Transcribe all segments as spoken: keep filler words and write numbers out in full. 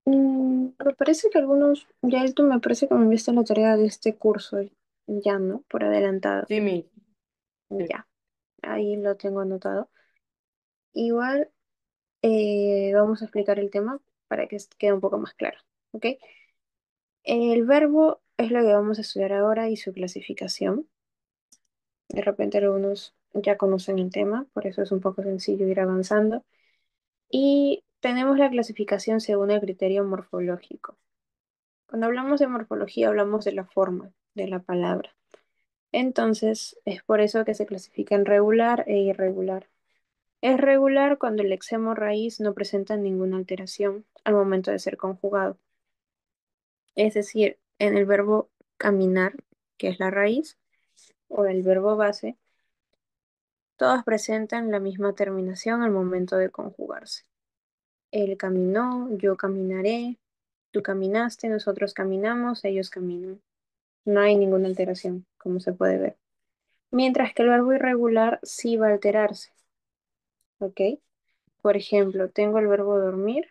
Mm, me parece que algunos, ya tú me parece que me enviaste la tarea de este curso, ya, ¿no? Por adelantado, Sí, mi. Sí. ya, ahí lo tengo anotado. Igual eh, vamos a explicar el tema para que quede un poco más claro, ¿ok? El verbo es lo que vamos a estudiar ahora y su clasificación. De repente algunos ya conocen el tema, por eso es un poco sencillo ir avanzando. Y tenemos la clasificación según el criterio morfológico. Cuando hablamos de morfología hablamos de la forma de la palabra. Entonces, es por eso que se clasifica en regular e irregular. Es regular cuando el lexemo raíz no presenta ninguna alteración al momento de ser conjugado. Es decir, en el verbo caminar, que es la raíz, o el verbo base, todas presentan la misma terminación al momento de conjugarse. Él caminó, yo caminaré, tú caminaste, nosotros caminamos, ellos caminan. No hay ninguna alteración, como se puede ver. Mientras que el verbo irregular sí va a alterarse, ¿ok? Por ejemplo, tengo el verbo dormir,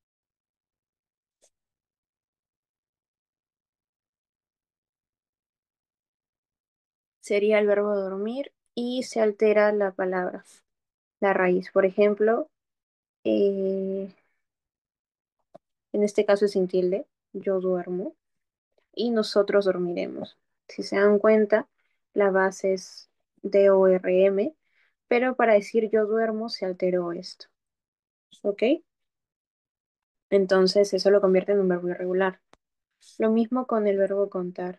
sería el verbo dormir y se altera la palabra, la raíz. Por ejemplo, eh, en este caso es sin tilde, yo duermo y nosotros dormiremos. Si se dan cuenta, la base es D O R M, pero para decir yo duermo se alteró esto, ¿ok? Entonces eso lo convierte en un verbo irregular. Lo mismo con el verbo contar.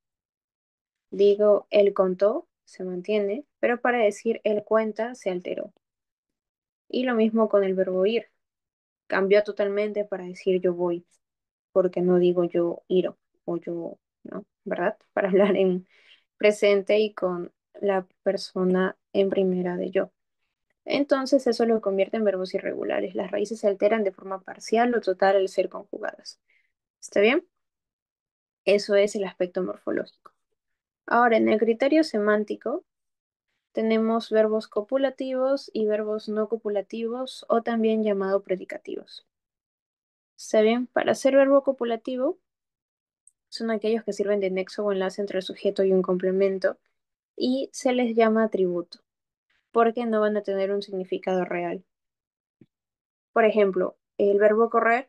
Digo, él contó, se mantiene, pero para decir él cuenta se alteró. Y lo mismo con el verbo ir. Cambió totalmente para decir yo voy, porque no digo yo ir o yo, ¿no? ¿Verdad? Para hablar en presente y con la persona en primera de yo. Entonces eso lo convierte en verbos irregulares. Las raíces se alteran de forma parcial o total al ser conjugadas. ¿Está bien? Eso es el aspecto morfológico. Ahora, en el criterio semántico, tenemos verbos copulativos y verbos no copulativos o también llamado predicativos. ¿Está bien? Para ser verbo copulativo, son aquellos que sirven de nexo o enlace entre el sujeto y un complemento y se les llama atributo, porque no van a tener un significado real. Por ejemplo, el verbo correr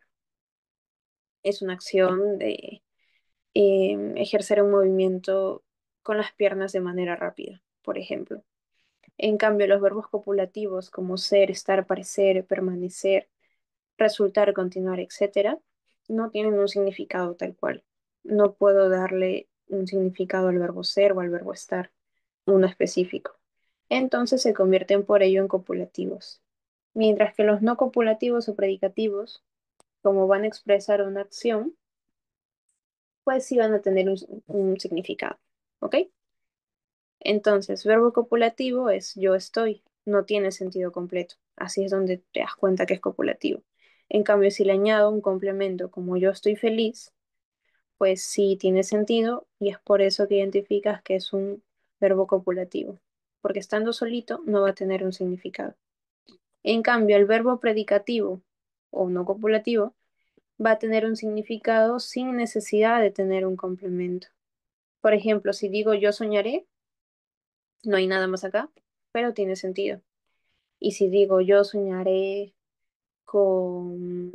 es una acción de eh, ejercer un movimiento con las piernas de manera rápida, por ejemplo. En cambio, los verbos copulativos como ser, estar, parecer, permanecer, resultar, continuar, etcétera, no tienen un significado tal cual. No puedo darle un significado al verbo ser o al verbo estar, uno específico. Entonces se convierten por ello en copulativos. Mientras que los no copulativos o predicativos, como van a expresar una acción, pues sí van a tener un, un significado. ¿Ok? Entonces, verbo copulativo es yo estoy, no tiene sentido completo. Así es donde te das cuenta que es copulativo. En cambio, si le añado un complemento como yo estoy feliz, pues sí tiene sentido y es por eso que identificas que es un verbo copulativo, porque estando solito no va a tener un significado. En cambio, el verbo predicativo o no copulativo va a tener un significado sin necesidad de tener un complemento. Por ejemplo, si digo yo soñaré, no hay nada más acá, pero tiene sentido. Y si digo yo soñaré con,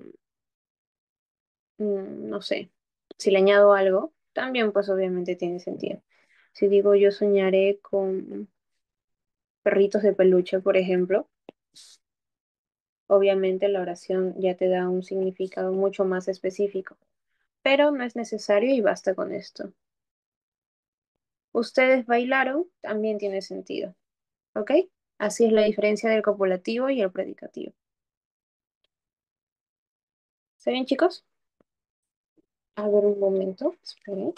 mm, no sé, si le añado algo, también pues obviamente tiene sentido. Si digo yo soñaré con perritos de peluche, por ejemplo, obviamente la oración ya te da un significado mucho más específico, pero no es necesario y basta con esto. Ustedes bailaron, también tiene sentido, ¿ok? Así es la diferencia del copulativo y el predicativo. ¿Está bien, chicos? A ver un momento, esperen.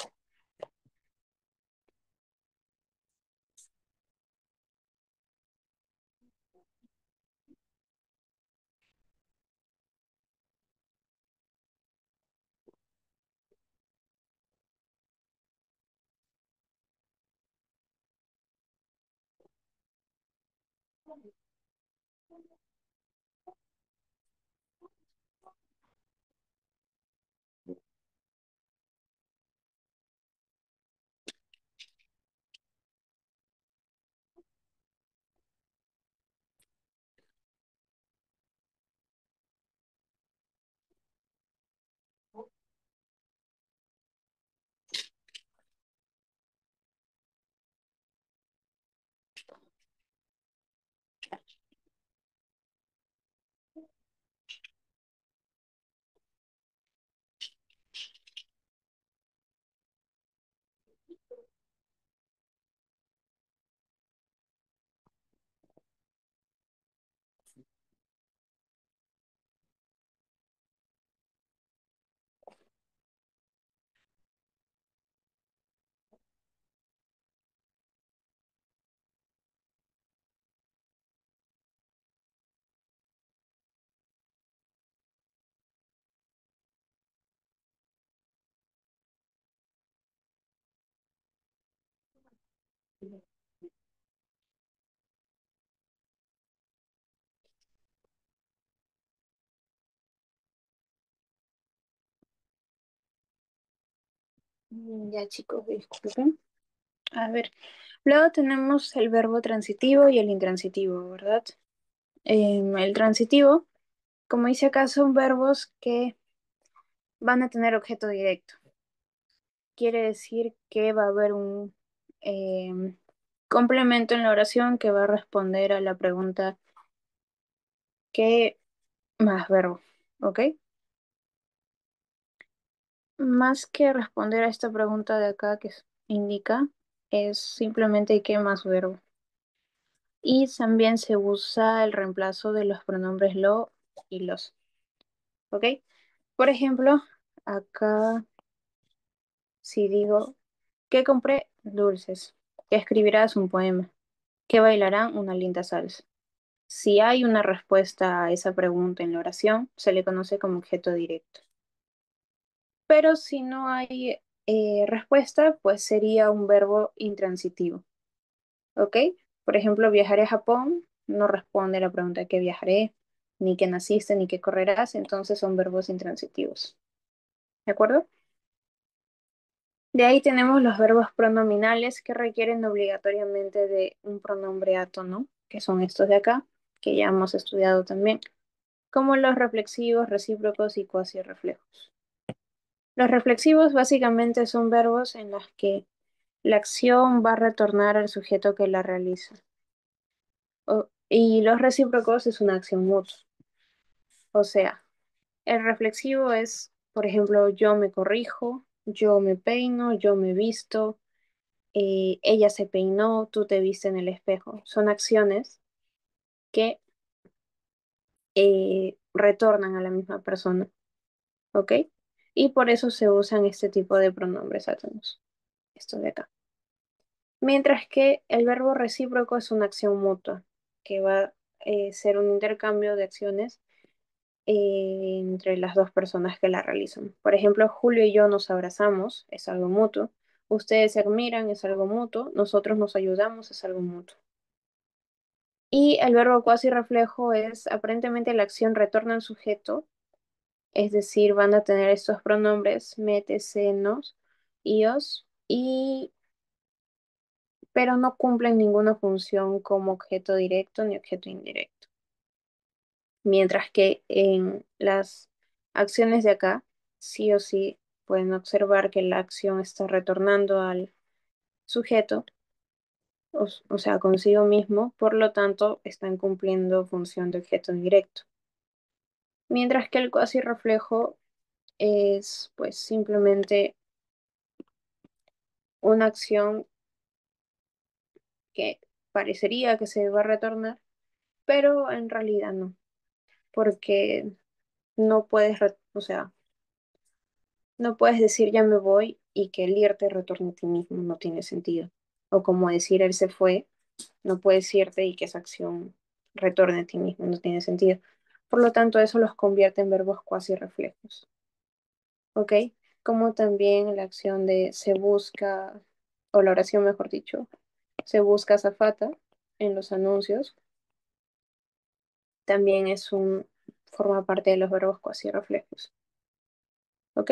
Mm, Ya chicos, disculpen. A ver, luego tenemos el verbo transitivo y el intransitivo, ¿verdad? Em, el transitivo, como dice acá, son verbos que van a tener objeto directo. Quiere decir que va a haber un em, complemento en la oración que va a responder a la pregunta ¿qué más verbo? ¿Ok? Más que responder a esta pregunta de acá que s- indica, es simplemente ¿qué más verbo? Y también se usa el reemplazo de los pronombres lo y los. ¿Ok? Por ejemplo, acá si digo que compré dulces, que escribirás un poema, que bailarán una linda salsa. Si hay una respuesta a esa pregunta en la oración, se le conoce como objeto directo. Pero si no hay eh, respuesta, pues sería un verbo intransitivo. ¿Ok? Por ejemplo, viajaré a Japón no responde a la pregunta que viajaré, ni que naciste, ni que correrás, entonces son verbos intransitivos. ¿De acuerdo? De ahí tenemos los verbos pronominales que requieren obligatoriamente de un pronombre átono, que son estos de acá, que ya hemos estudiado también, como los reflexivos, recíprocos y cuasirreflejos. Los reflexivos básicamente son verbos en los que la acción va a retornar al sujeto que la realiza. O- y los recíprocos es una acción mutua. O sea, el reflexivo es, por ejemplo, yo me corrijo, yo me peino, yo me visto, eh, ella se peinó, tú te viste en el espejo. Son acciones que eh, retornan a la misma persona, ¿ok? Y por eso se usan este tipo de pronombres átomos, esto de acá. Mientras que el verbo recíproco es una acción mutua, que va a eh, ser un intercambio de acciones eh, entre las dos personas que la realizan. Por ejemplo, Julio y yo nos abrazamos, es algo mutuo. Ustedes se admiran, es algo mutuo. Nosotros nos ayudamos, es algo mutuo. Y el verbo cuasi reflejo es aparentemente la acción retorna al sujeto, es decir, van a tener estos pronombres mete, se, nos, ios, y pero no cumplen ninguna función como objeto directo ni objeto indirecto. Mientras que en las acciones de acá, sí o sí pueden observar que la acción está retornando al sujeto, o, o sea, consigo mismo, por lo tanto, están cumpliendo función de objeto directo. Mientras que el cuasi reflejo es pues simplemente una acción que parecería que se va a retornar, pero en realidad no, porque no puedes, re- o sea, no puedes decir ya me voy y que el irte retorne a ti mismo, no tiene sentido. O como decir él se fue, no puedes irte y que esa acción retorne a ti mismo, no tiene sentido. Por lo tanto, eso los convierte en verbos cuasi reflejos. ¿Ok? Como también la acción de se busca, o la oración mejor dicho, se busca azafata en los anuncios, también es un, forma parte de los verbos cuasi reflejos. ¿Ok?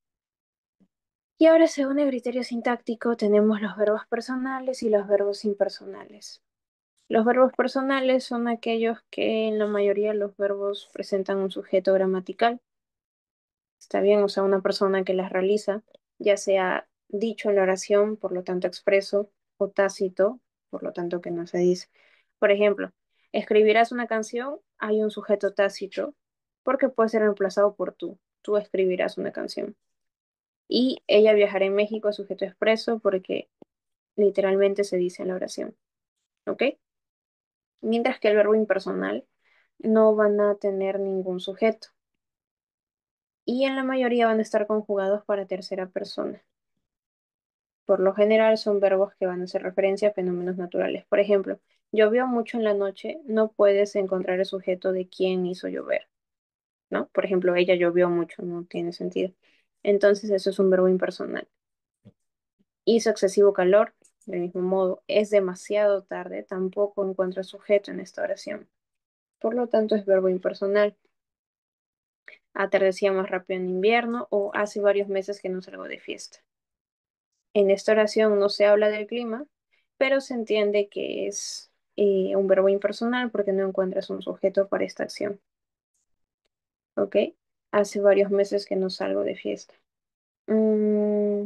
Y ahora, según el criterio sintáctico, tenemos los verbos personales y los verbos impersonales. Los verbos personales son aquellos que en la mayoría de los verbos presentan un sujeto gramatical. Está bien, o sea, una persona que las realiza, ya sea dicho en la oración, por lo tanto expreso, o tácito, por lo tanto que no se dice. Por ejemplo, escribirás una canción, hay un sujeto tácito, porque puede ser reemplazado por tú. Tú escribirás una canción. Y ella viajará en México a sujeto expreso porque literalmente se dice en la oración. ¿Ok? Mientras que el verbo impersonal no van a tener ningún sujeto. Y en la mayoría van a estar conjugados para tercera persona. Por lo general son verbos que van a hacer referencia a fenómenos naturales. Por ejemplo, llovió mucho en la noche, no puedes encontrar el sujeto de quién hizo llover, ¿no? Por ejemplo, ella llovió mucho, no tiene sentido. Entonces eso es un verbo impersonal. Hizo excesivo calor, Del mismo modo, es demasiado tarde, tampoco encuentra sujeto en esta oración. Por lo tanto, es verbo impersonal. Atardecía más rápido en invierno o hace varios meses que no salgo de fiesta. En esta oración no se habla del clima, pero se entiende que es eh, un verbo impersonal porque no encuentras un sujeto para esta acción. ¿Ok? Hace varios meses que no salgo de fiesta. Mm,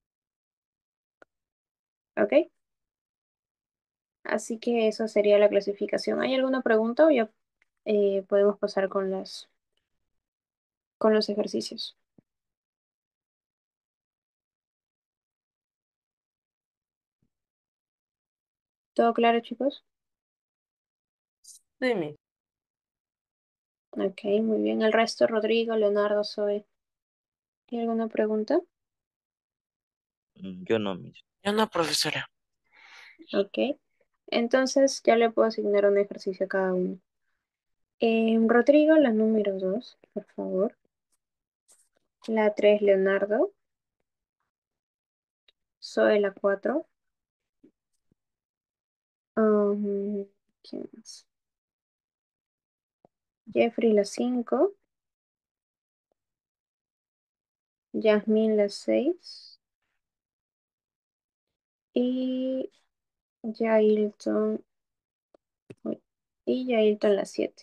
¿ok? Así que esa sería la clasificación. ¿Hay alguna pregunta o ya eh, podemos pasar con las, con los ejercicios? ¿Todo claro, chicos? Sí, mi. Ok, muy bien. El resto, Rodrigo, Leonardo, Zoe. ¿Hay alguna pregunta? Mm, Yo no, mis. Yo no, profesora. Ok. Entonces ya le puedo asignar un ejercicio a cada uno. Em, Rodrigo, la número dos, por favor. La tres, Leonardo. Zoe, la cuatro. Um, ¿quién más? Jeffrey, la cinco. Yasmin, la seis. Y Yailton. uy, Y Yailton, la siete.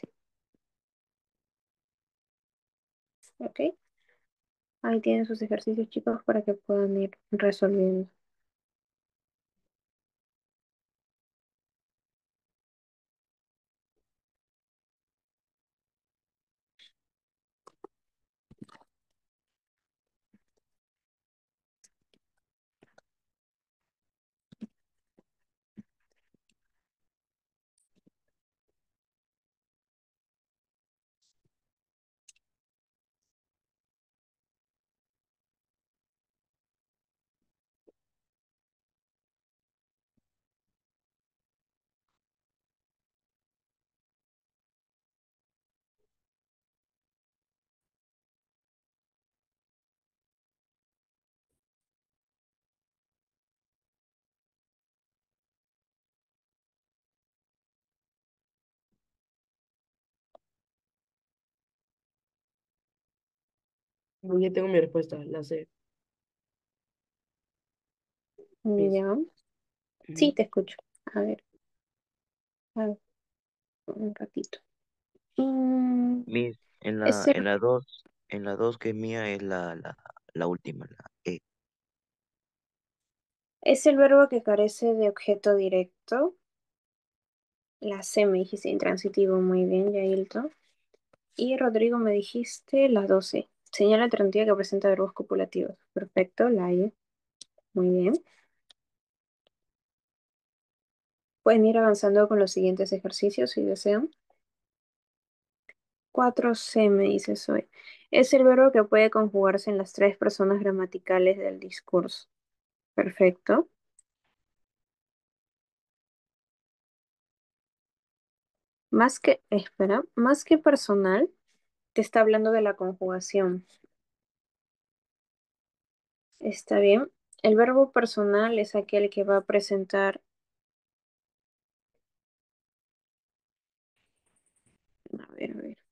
Ok. Ahí tienen sus ejercicios, chicos, para que puedan ir resolviendo. No, ya tengo mi respuesta, la sé. Mis. Ya. Sí, Ujú. te escucho. A ver, a ver, un ratito. Mm, Mis, en la, es el, en la dos, en la dos que es mía es la, la, la última, la E. es el verbo que carece de objeto directo. La C me dijiste intransitivo, muy bien, Yailton. Y Rodrigo me dijiste la doce. Señala alternativa que presenta verbos copulativos. Perfecto, la E. Muy bien. Pueden ir avanzando con los siguientes ejercicios si desean. Cuatro c me dice soy. Es el verbo que puede conjugarse en las tres personas gramaticales del discurso. Perfecto. Más que, espera, más que personal, te está hablando de la conjugación. Está bien. El verbo personal es aquel que va a presentar. A ver, a ver.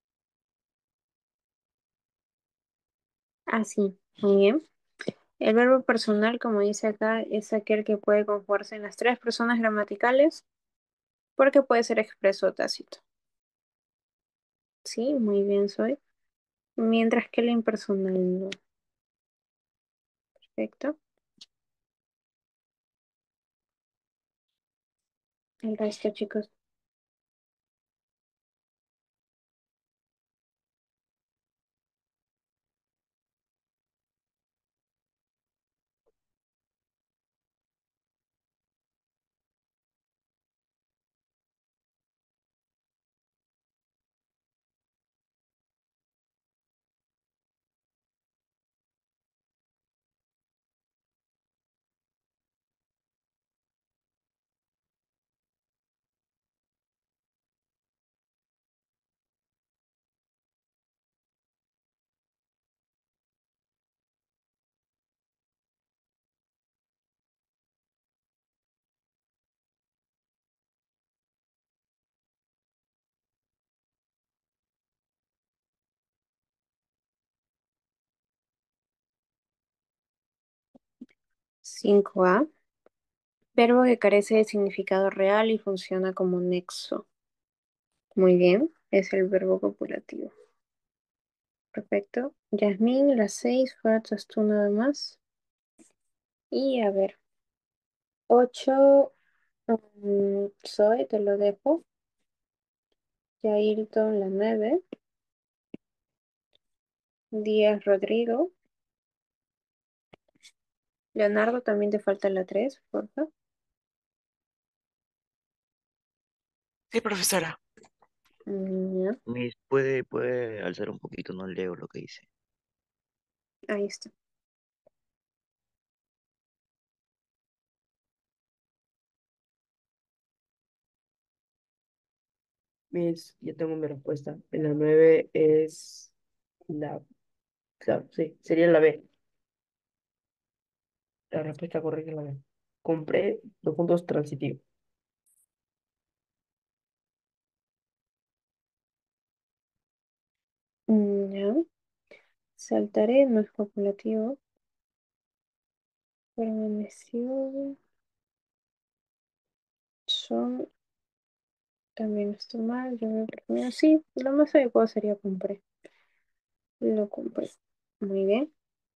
Ah, sí, muy bien. El verbo personal, como dice acá, es aquel que puede conjugarse en las tres personas gramaticales porque puede ser expreso o tácito. Sí, muy bien, soy. Mientras que el impersonal no. Perfecto. El resto, chicos. Cinco a Verbo que carece de significado real y funciona como nexo. Muy bien, es el verbo copulativo. Perfecto. Yasmín, las seis, faltas tú nada más. Y a ver, ocho, mm, Zoe, te lo dejo. Yailton, la nueve. Díaz, Rodrigo. Leonardo, también te falta la tres, por favor. Sí, profesora. Mm, ya, Miss, puede, puede alzar un poquito, no leo lo que dice. ahí está. Miss, ya tengo mi respuesta. En la nueve es la, claro, sí, sería la B. La respuesta correcta es la B. Compré dos puntos transitivos. Mm, ya. Saltaré, no es copulativo. Permaneció. Son. También está mal. Yo me primero. Sí, lo más adecuado sería compré. Lo compré. Muy bien.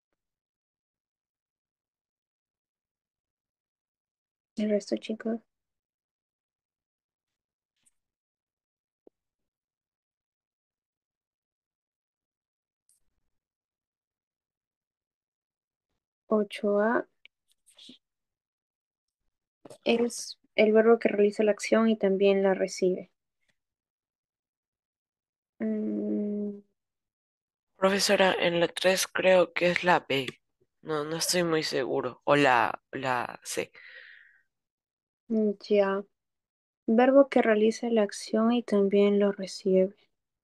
El resto, chicos. Ocho a es el verbo que realiza la acción y también la recibe. Mm, Profesora, en la tres creo que es la B. No, no estoy muy seguro. O la, la C. ya. Verbo que realiza la acción y también lo recibe.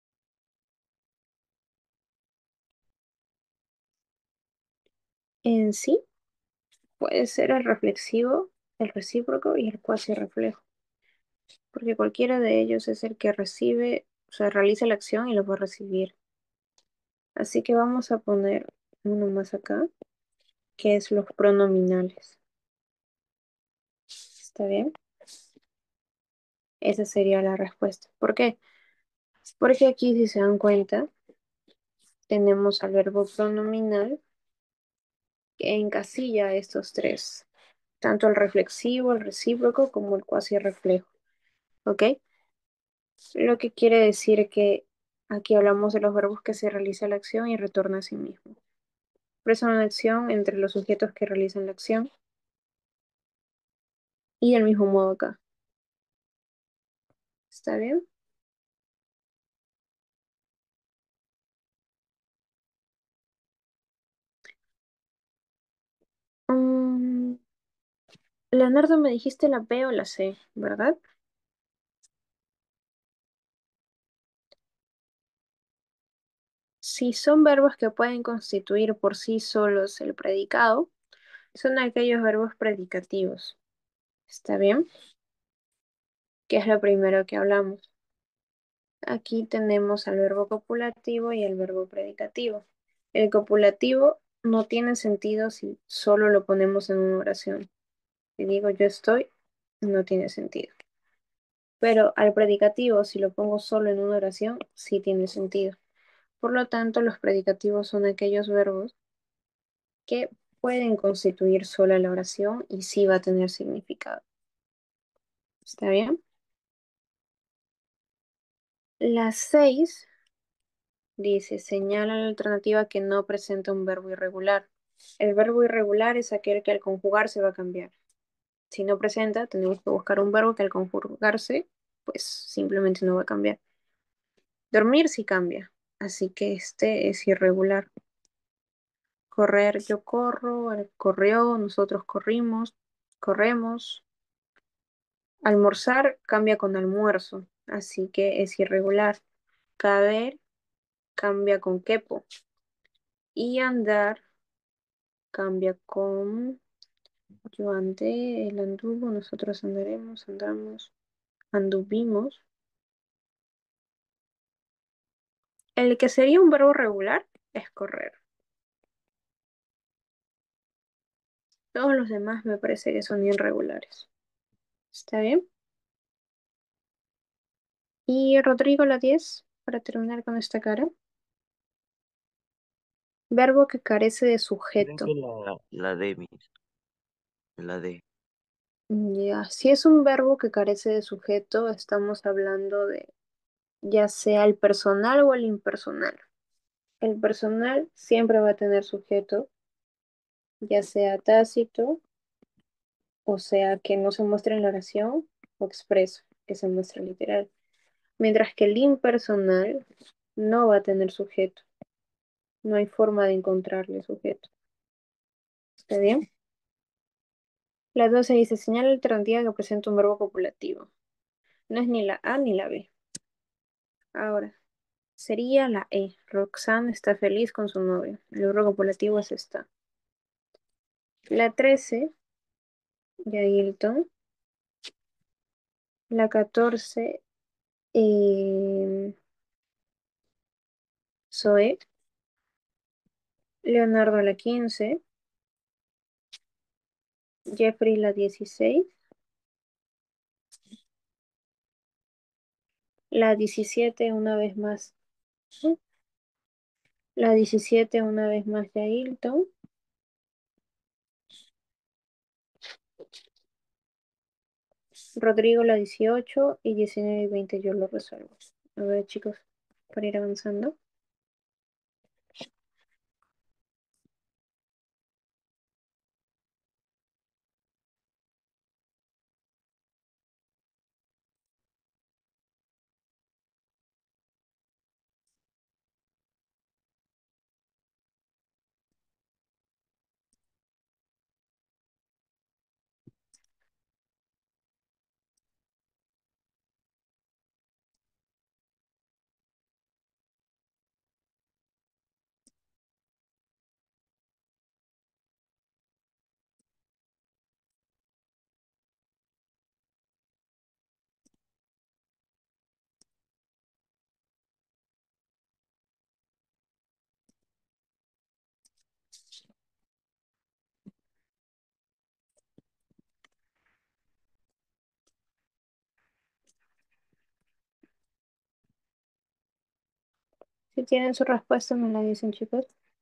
En sí, puede ser el reflexivo, el recíproco y el cuasi reflejo, porque cualquiera de ellos es el que recibe, o sea, realiza la acción y lo va a recibir. Así que vamos a poner uno más acá, que es los pronominales. ¿Está bien? Esa sería la respuesta. ¿Por qué? Porque aquí, si se dan cuenta, tenemos al verbo pronominal que encasilla a estos tres, tanto el reflexivo, el recíproco, como el cuasi reflejo. ¿Ok? Lo que quiere decir que aquí hablamos de los verbos que se realiza la acción y retorna a sí mismo. Expresa una acción entre los sujetos que realizan la acción y del mismo modo acá. ¿Está bien? Mm, Leonardo, me dijiste la B o la C, ¿verdad? Si son verbos que pueden constituir por sí solos el predicado, son aquellos verbos predicativos. ¿Está bien? Que es lo primero que hablamos. Aquí tenemos al verbo copulativo y el verbo predicativo. El copulativo no tiene sentido si solo lo ponemos en una oración. Si digo yo estoy, no tiene sentido. Pero al predicativo, si lo pongo solo en una oración, sí tiene sentido. Por lo tanto, los predicativos son aquellos verbos que pueden constituir sola la oración y sí va a tener significado. ¿Está bien? Las seis dice, señala la alternativa que no presenta un verbo irregular. El verbo irregular es aquel que al conjugarse va a cambiar. Si no presenta, tenemos que buscar un verbo que al conjugarse, pues simplemente no va a cambiar. Dormir sí cambia, así que este es irregular. Correr, yo corro, él corrió, nosotros corrimos, corremos. Almorzar cambia con almuerzo, así que es irregular. Caber cambia con quepo. Y andar cambia con yo andé, él anduvo, nosotros andaremos, andamos, anduvimos. El que sería un verbo regular es correr. Todos los demás me parece que son irregulares. ¿Está bien? Y Rodrigo, la diez para terminar con esta cara. Verbo que carece de Creo que sujeto. la, la D, mis, la D. Ya, si es un verbo que carece de sujeto, estamos hablando de ya sea el personal o el impersonal. El personal siempre va a tener sujeto, ya sea tácito, o sea que no se muestre en la oración, o expreso, que se muestre literal. Mientras que el impersonal no va a tener sujeto. No hay forma de encontrarle sujeto. ¿Está bien? La doce dice señal alternativa que presenta un verbo copulativo. No es ni la A ni la B. Ahora, sería la E. Roxanne está feliz con su novio. El verbo copulativo es esta. La trece, Yailton. La catorce, eh, Zoe. Leonardo la quince. Jeffrey la dieciséis. La diecisiete una vez más. La diecisiete una vez más Yailton. Rodrigo la dieciocho y diecinueve y veinte yo lo resuelvo. A ver, chicos, para ir avanzando. Si tienen su respuesta, me la dicen, chicos.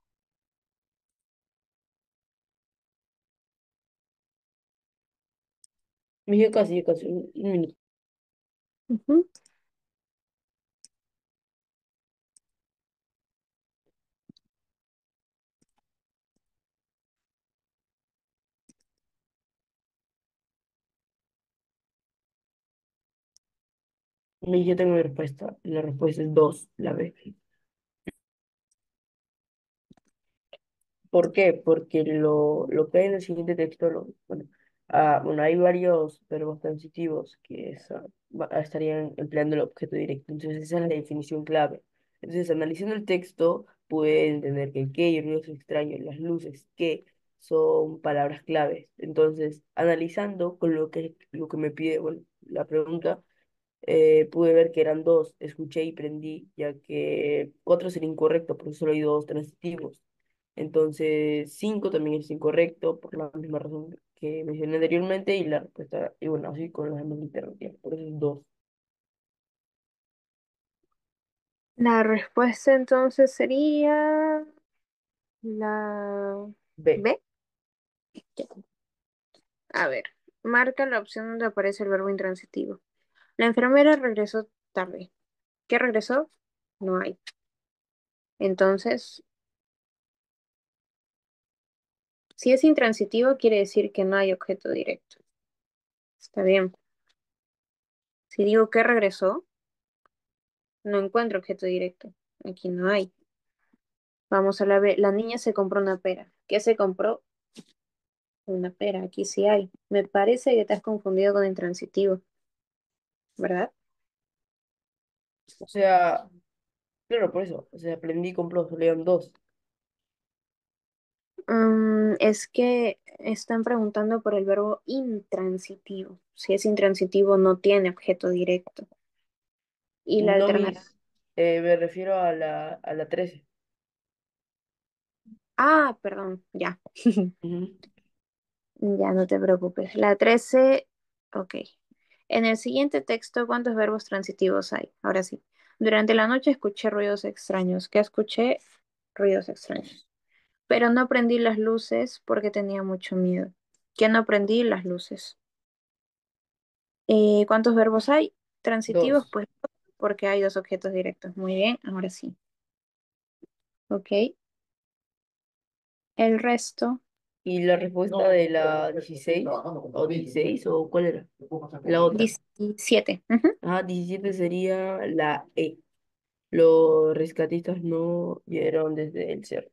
Yo casi, yo casi, un, un minuto. Ujú. Mi- Yo tengo mi respuesta. La respuesta es dos, la B. ¿Por qué? Porque lo, lo que hay en el siguiente texto, lo, bueno, ah, bueno, hay varios verbos transitivos que es, ah, va- ah, estarían empleando el objeto directo. Entonces, esa es la definición clave. Entonces, analizando el texto, puede entender que el qué y el ruidos extraños, las luces, que son palabras claves. Entonces, analizando con lo que, lo que me pide, bueno, la pregunta, eh, pude ver que eran dos, escuché y prendí, ya que cuatro sería incorrecto porque solo hay dos transitivos. Entonces, cinco también es incorrecto por la misma razón que mencioné anteriormente y la respuesta, y bueno, así con las demás alternativas, por eso es dos. La respuesta entonces sería la B. B. Ya. A ver, marca la opción donde aparece el verbo intransitivo. La enfermera regresó tarde. ¿Qué regresó? No hay. Entonces, si es intransitivo, quiere decir que no hay objeto directo. Está bien. Si digo que regresó, no encuentro objeto directo. Aquí no hay. Vamos a la B. La niña se compró una pera. ¿Qué se compró? Una pera. Aquí sí hay. Me parece que te has confundido con intransitivo, ¿verdad? O sea, claro, por eso, o sea, aprendí con plus, solo eran dos. Mm, es que están preguntando por el verbo intransitivo. Si es intransitivo, no tiene objeto directo. Y la No, alternativa. mis, eh, me refiero a la, a la trece. Ah, perdón, ya. Ujú. Ya no te preocupes. La trece, ok. En el siguiente texto, ¿cuántos verbos transitivos hay? Ahora sí. Durante la noche escuché ruidos extraños. ¿Qué escuché? Ruidos extraños. Pero no prendí las luces porque tenía mucho miedo. ¿Qué no prendí? Las luces. Eh, ¿cuántos verbos hay? Transitivos, Dos. pues porque hay dos objetos directos. Muy bien, ahora sí. Ok. El resto, ¿Y la respuesta de la dieciséis o dieciséis o cuál era? La otra. diecisiete. Ujú. Ah, diecisiete sería la E. Los rescatistas no vieron desde el cerro.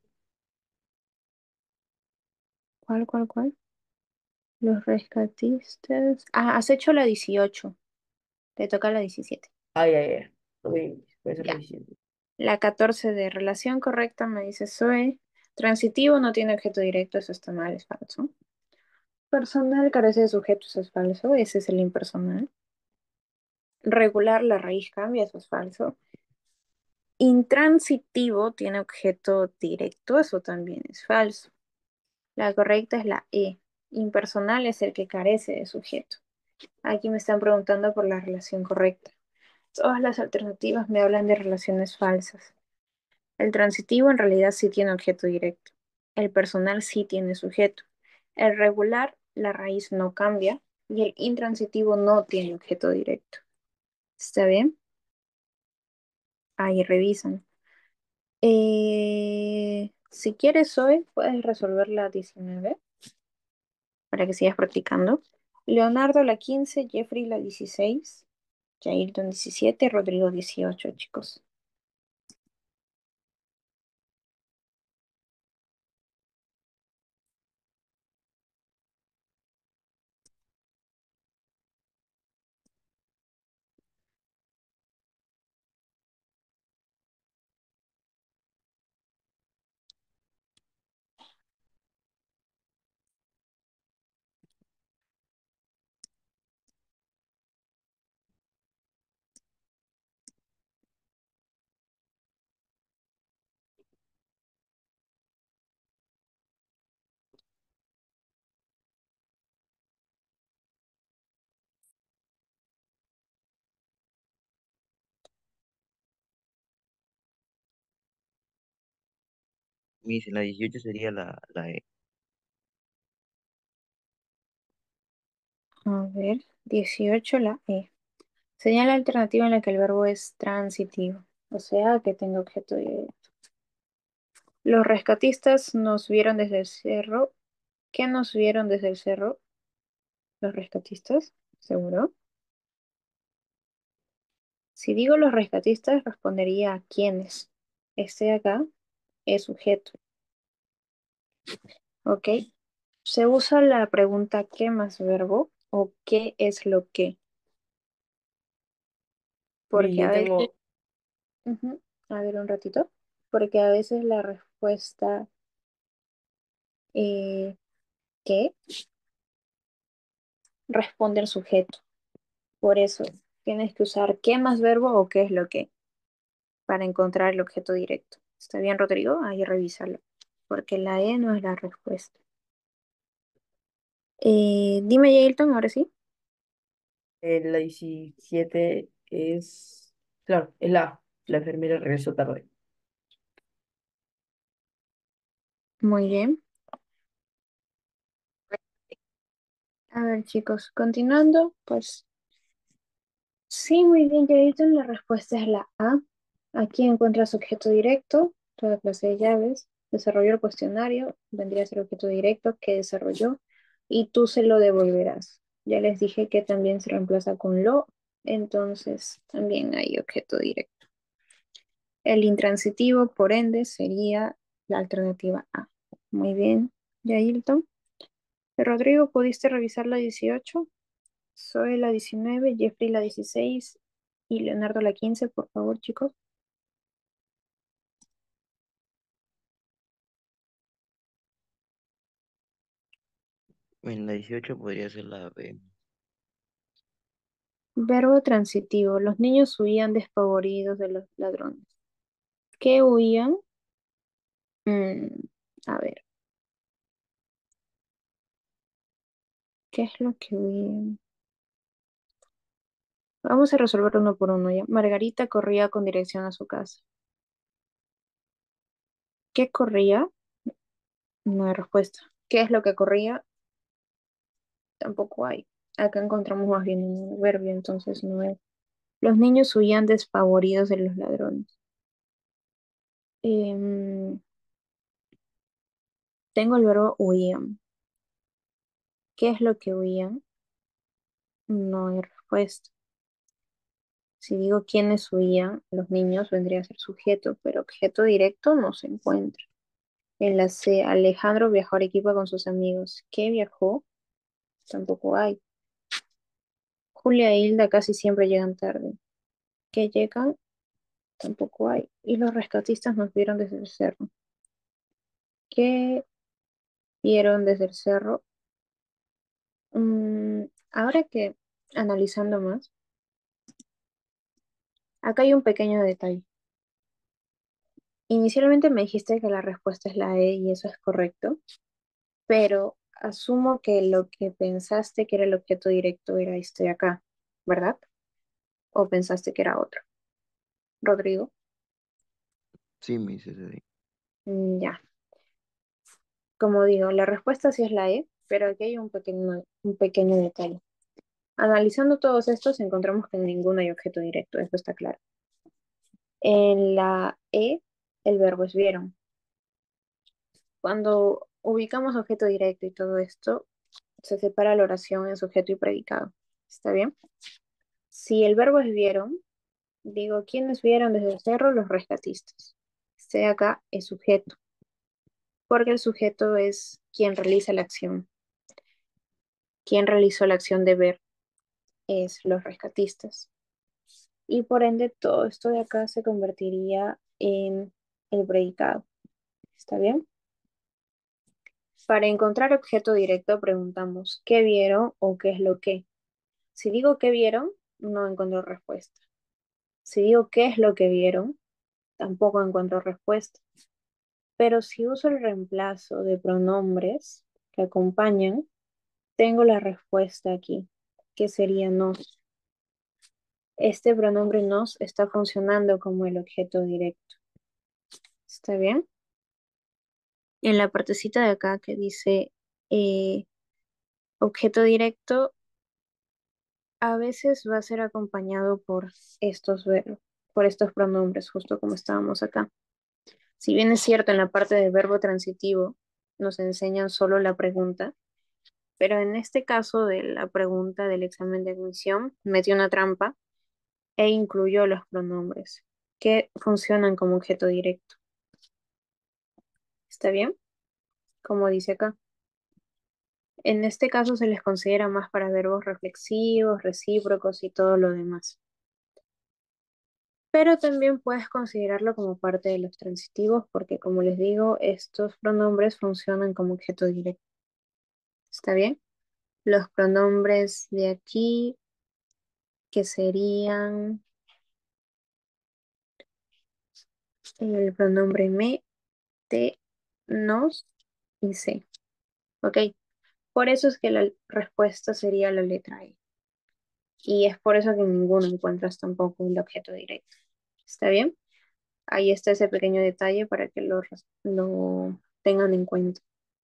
¿Cuál, cuál, cuál? Los rescatistas. Ah, has hecho la dieciocho. Te toca la diecisiete. Ay, ay, ay. Uy, puede ser la Ya. diecisiete. La catorce de relación correcta, me dice Zoe. Transitivo no tiene objeto directo, eso está mal, es falso. Personal carece de sujeto, eso es falso. Ese es el impersonal. Regular, la raíz cambia, eso es falso. Intransitivo tiene objeto directo, eso también es falso. La correcta es la E. Impersonal es el que carece de sujeto. Aquí me están preguntando por la relación correcta. Todas las alternativas me hablan de relaciones falsas. El transitivo en realidad sí tiene objeto directo. El personal sí tiene sujeto. El regular, la raíz no cambia. Y el intransitivo no tiene objeto directo. ¿Está bien? Ahí revisan. Eh, si quieres hoy, puedes resolver la diecinueve para que sigas practicando. Leonardo la quince, Jeffrey la dieciséis, Jailton diecisiete, Rodrigo dieciocho, chicos. Miss, la dieciocho sería la, la E. A ver, dieciocho la E. Señala la alternativa en la que el verbo es transitivo, o sea, que tenga objeto directo. Los rescatistas nos vieron desde el cerro. ¿Qué nos vieron desde el cerro? Los rescatistas, ¿seguro? Si digo los rescatistas, respondería a quiénes. Este de acá es sujeto, ¿ok? Se usa la pregunta ¿qué más verbo? O ¿qué es lo que? Miss, Porque yo a veces, tengo, ujú, a ver un ratito, porque a veces la respuesta eh, ¿qué? Responde al sujeto. Por eso tienes que usar ¿qué más verbo o qué es lo que? Para encontrar el objeto directo. ¿Está bien, Rodrigo? Ahí revísalo, porque la E no es la respuesta. Eh, dime, Yailton, ahora sí. eh, la diecisiete es, claro, es la A. La enfermera regresó tarde. Muy bien. A ver, chicos, continuando, pues sí, muy bien, Yailton, la respuesta es la A. Aquí encuentras objeto directo, toda clase de llaves. Desarrolló el cuestionario, vendría a ser objeto directo que desarrolló y tú se lo devolverás. Ya les dije que también se reemplaza con lo, entonces también hay objeto directo. El intransitivo, por ende, sería la alternativa A. Muy bien, Yailton. Rodrigo, ¿pudiste revisar la dieciocho? Soy la diecinueve, Jeffrey la dieciséis y Leonardo la quince, por favor, chicos. En la dieciocho podría ser la B. Verbo transitivo. Los niños huían despavoridos de los ladrones. ¿Qué huían? Mm, a ver. ¿Qué es lo que vi? Vamos a resolver uno por uno ya. Margarita corría con dirección a su casa. ¿Qué corría? No hay respuesta. ¿Qué es lo que corría? Tampoco hay. Acá encontramos más bien un adverbio, entonces no es. Los niños huían despavoridos de los ladrones. Em, tengo el verbo huían. ¿Qué es lo que huían? No hay respuesta. Si digo quiénes huían, los niños vendría a ser sujeto, pero objeto directo no se encuentra. En la C, Alejandro viajó a Arequipa con sus amigos. ¿Qué viajó? Tampoco hay. Julia e Hilda casi siempre llegan tarde. ¿Qué llegan? Tampoco hay. Y los rescatistas nos vieron desde el cerro. ¿Qué vieron desde el cerro? Mm, ahora que analizando más, acá hay un pequeño detalle. Inicialmente me dijiste que la respuesta es la E y eso es correcto, pero asumo que lo que pensaste que era el objeto directo era este de acá, ¿verdad? ¿O pensaste que era otro? Rodrigo. Sí, me dices así. Mm, ya. Como digo, la respuesta sí es la E, pero aquí hay un pequeño, un pequeño detalle. Analizando todos estos, encontramos que en ninguno hay objeto directo, eso está claro. En la E, el verbo es vieron. Cuando ubicamos objeto directo y todo esto, se separa la oración en sujeto y predicado. ¿Está bien? Si el verbo es vieron, digo, ¿quiénes vieron desde el cerro? Los rescatistas. Este de acá es sujeto, porque el sujeto es quien realiza la acción. Quien realizó la acción de ver es los rescatistas. Y por ende, todo esto de acá se convertiría en el predicado. ¿Está bien? Para encontrar objeto directo preguntamos ¿qué vieron o qué es lo que? Si digo ¿qué vieron? No encuentro respuesta. Si digo ¿qué es lo que vieron? Tampoco encuentro respuesta. Pero si uso el reemplazo de pronombres que acompañan, tengo la respuesta aquí, que sería nos. Este pronombre nos está funcionando como el objeto directo. ¿Está bien? En la partecita de acá que dice eh, objeto directo, a veces va a ser acompañado por estos verbos, por estos pronombres, justo como estábamos acá. Si bien es cierto, en la parte del verbo transitivo nos enseñan solo la pregunta, pero en este caso de la pregunta del examen de admisión, metió una trampa e incluyó los pronombres que funcionan como objeto directo. ¿Está bien? Como dice acá. En este caso se les considera más para verbos reflexivos, recíprocos y todo lo demás. Pero también puedes considerarlo como parte de los transitivos porque, como les digo, estos pronombres funcionan como objeto directo. ¿Está bien? Los pronombres de aquí, que serían el pronombre me, te, nos y se. ¿Ok? Por eso es que la respuesta sería la letra E. Y es por eso que en ninguno encuentras tampoco el objeto directo. ¿Está bien? Ahí está ese pequeño detalle para que lo, lo tengan en cuenta.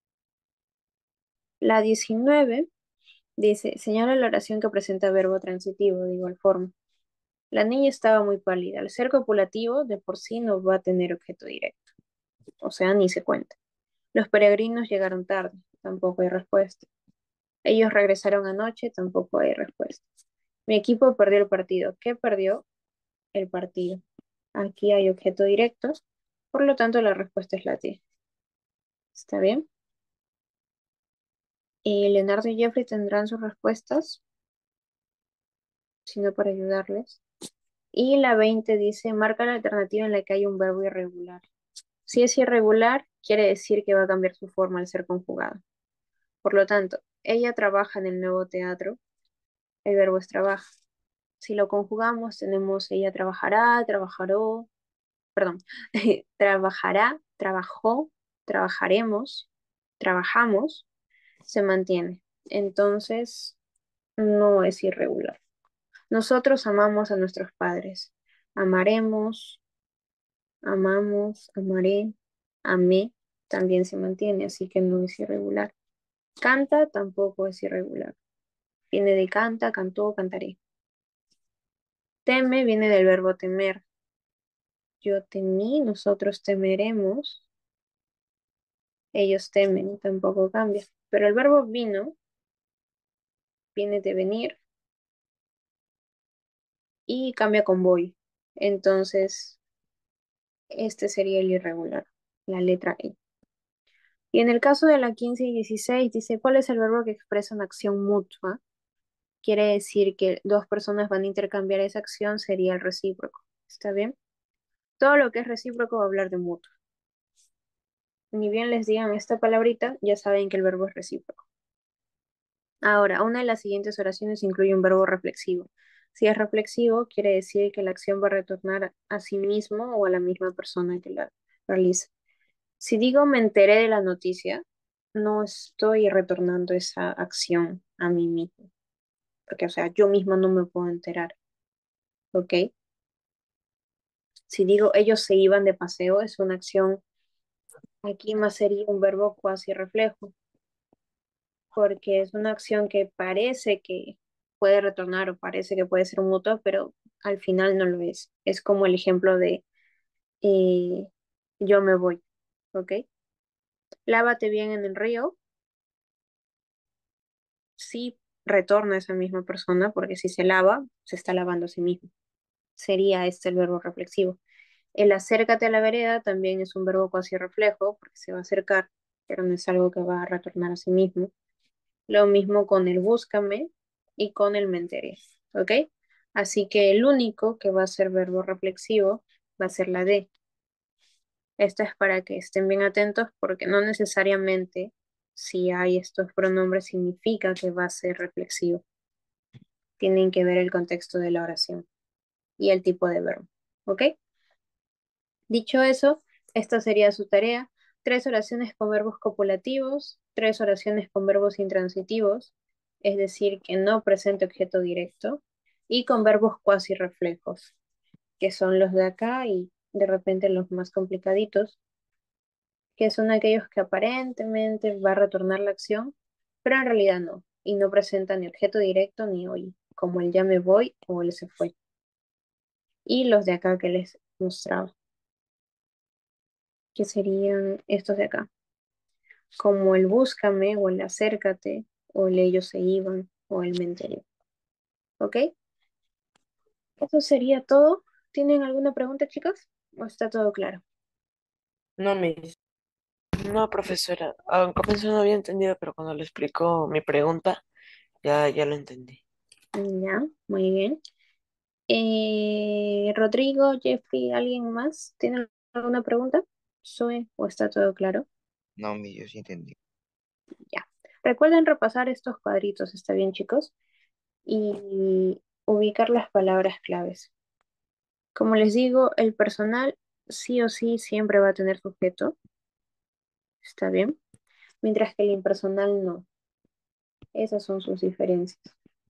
La diecinueve dice, señala la oración que presenta verbo transitivo de igual forma. La niña estaba muy pálida. Al ser copulativo, de por sí no va a tener objeto directo. O sea, ni se cuenta. Los peregrinos llegaron tarde. Tampoco hay respuesta. Ellos regresaron anoche. Tampoco hay respuesta. Mi equipo perdió el partido. ¿Qué perdió? El partido. Aquí hay objeto directo. Por lo tanto, la respuesta es la T. ¿Está bien? Y Leonardo y Jeffrey tendrán sus respuestas, sino para ayudarles. Y la veinte dice, marca la alternativa en la que hay un verbo irregular. Si es irregular, quiere decir que va a cambiar su forma al ser conjugado. Por lo tanto, ella trabaja en el nuevo teatro, el verbo es trabaja. Si lo conjugamos, tenemos ella trabajará, trabajaró, perdón, trabajará, trabajó, trabajaremos, trabajamos, se mantiene. Entonces, no es irregular. Nosotros amamos a nuestros padres. Amaremos, amamos, amaré, amé, también se mantiene, así que no es irregular. Canta tampoco es irregular. Viene de canta, cantó, cantaré. Teme viene del verbo temer. Yo temí, nosotros temeremos. Ellos temen, tampoco cambia. Pero el verbo vino viene de venir y cambia con voy. Entonces, este sería el irregular, la letra E. Y en el caso de la quince y dieciséis dice, ¿cuál es el verbo que expresa una acción mutua? Quiere decir que dos personas van a intercambiar esa acción, sería el recíproco. ¿Está bien? Todo lo que es recíproco va a hablar de mutuo. Ni bien les digan esta palabrita, ya saben que el verbo es recíproco. Ahora, una de las siguientes oraciones incluye un verbo reflexivo. Si es reflexivo, quiere decir que la acción va a retornar a sí mismo o a la misma persona que la realiza. Si digo me enteré de la noticia, no estoy retornando esa acción a mí mismo, porque, o sea, yo misma no me puedo enterar, ¿ok? Si digo ellos se iban de paseo, es una acción, aquí más sería un verbo cuasi reflejo, porque es una acción que parece que puede retornar o parece que puede ser un mutuo, pero al final no lo es. Es como el ejemplo de eh, yo me voy, ¿ok? Lávate bien en el río, sí retorna a esa misma persona, porque si se lava, se está lavando a sí mismo. Sería este el verbo reflexivo. El acércate a la vereda también es un verbo cuasi reflejo, porque se va a acercar, pero no es algo que va a retornar a sí mismo. Lo mismo con el búscame y con el me enteré, ¿ok? Así que el único que va a ser verbo reflexivo va a ser la D. Esto es para que estén bien atentos porque no necesariamente si hay estos pronombres significa que va a ser reflexivo. Tienen que ver el contexto de la oración y el tipo de verbo, ¿ok? Dicho eso, esta sería su tarea. Tres oraciones con verbos copulativos, tres oraciones con verbos intransitivos, es decir, que no presente objeto directo, y con verbos cuasi reflejos, que son los de acá y de repente los más complicaditos, que son aquellos que aparentemente va a retornar la acción, pero en realidad no, y no presentan ni objeto directo ni hoy, como el ya me voy o el se fue. Y los de acá que les mostraba, que serían estos de acá, como el búscame o el acércate o el ellos se iban o el me enteré. ¿Ok? Eso sería todo. ¿Tienen alguna pregunta, chicas? ¿O está todo claro? No, mis. No, profesora, al comienzo no había entendido, pero cuando le explicó mi pregunta, ya, ya lo entendí. Ya, muy bien. Eh, Rodrigo, Jeffrey, ¿alguien más? ¿Tiene alguna pregunta? Zoe, ¿o está todo claro? No, mi, yo sí entendí. Ya. Recuerden repasar estos cuadritos, ¿está bien, chicos? Y ubicar las palabras claves. Como les digo, el personal sí o sí siempre va a tener sujeto, ¿está bien? Mientras que el impersonal no. Esas son sus diferencias.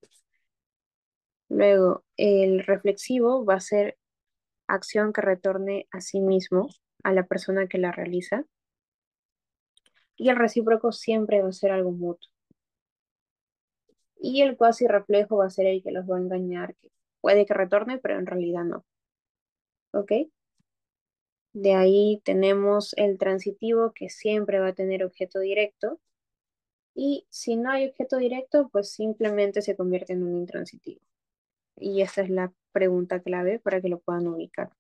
Luego, el reflexivo va a ser acción que retorne a sí mismo, a la persona que la realiza. Y el recíproco siempre va a ser algo mutuo. Y el cuasi reflejo va a ser el que los va a engañar, que puede que retorne, pero en realidad no. ¿Ok? De ahí tenemos el transitivo que siempre va a tener objeto directo. Y si no hay objeto directo, pues simplemente se convierte en un intransitivo. Y esa es la pregunta clave para que lo puedan ubicar.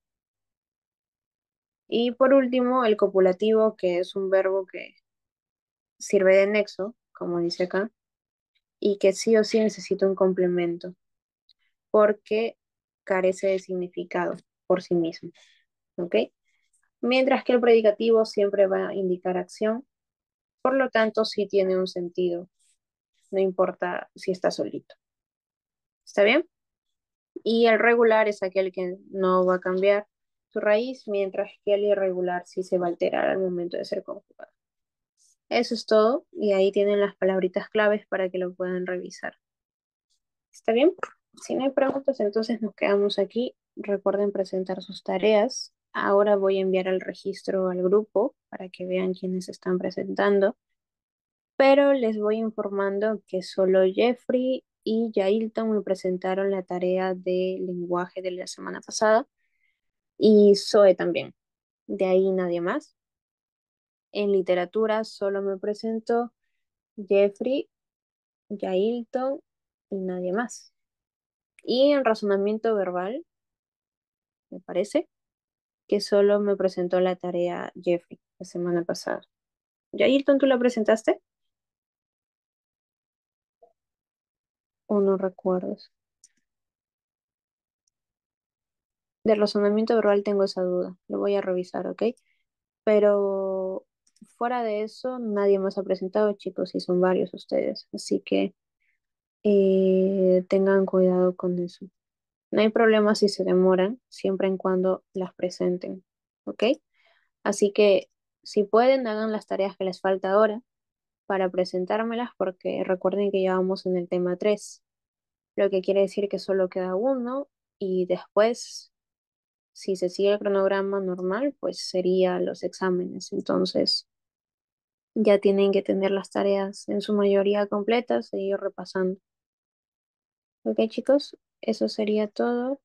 Y por último, el copulativo, que es un verbo que sirve de nexo, como dice acá, y que sí o sí necesita un complemento, porque carece de significado por sí mismo. ¿Ok? Mientras que el predicativo siempre va a indicar acción, por lo tanto sí tiene un sentido, no importa si está solito. ¿Está bien? Y el regular es aquel que no va a cambiar su raíz, mientras que el irregular sí se va a alterar al momento de ser conjugado. Eso es todo y ahí tienen las palabritas claves para que lo puedan revisar. ¿Está bien? Si no hay preguntas, entonces nos quedamos aquí. Recuerden presentar sus tareas. Ahora voy a enviar el registro al grupo para que vean quiénes están presentando, pero les voy informando que solo Jeffrey y Yailton me presentaron la tarea de lenguaje de la semana pasada y Zoe también. De ahí nadie más. En literatura solo me presentó Jeffrey, Yailton y nadie más. Y en razonamiento verbal, me parece que solo me presentó la tarea Jeffrey la semana pasada. ¿Yailton, tú la presentaste? ¿O no recuerdas? De razonamiento verbal tengo esa duda. Lo voy a revisar, ¿ok? Pero fuera de eso, nadie más ha presentado, chicos, y son varios ustedes. Así que eh, tengan cuidado con eso. No hay problema si se demoran, siempre en cuando las presenten, ¿ok? Así que si pueden, hagan las tareas que les falta ahora para presentármelas, porque recuerden que ya vamos en el tema tres, lo que quiere decir que solo queda uno y después, si se sigue el cronograma normal, pues sería los exámenes. Entonces, ya tienen que tener las tareas en su mayoría completas e ir repasando. Ok, chicos, eso sería todo.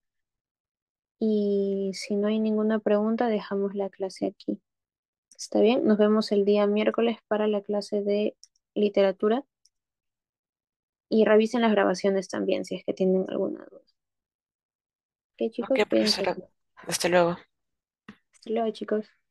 Y si no hay ninguna pregunta, dejamos la clase aquí. ¿Está bien? Nos vemos el día miércoles para la clase de literatura y revisen las grabaciones también si es que tienen alguna duda. Ok, Ok, chicos, cuídense. profesora. Hasta luego. Hasta luego, chicos.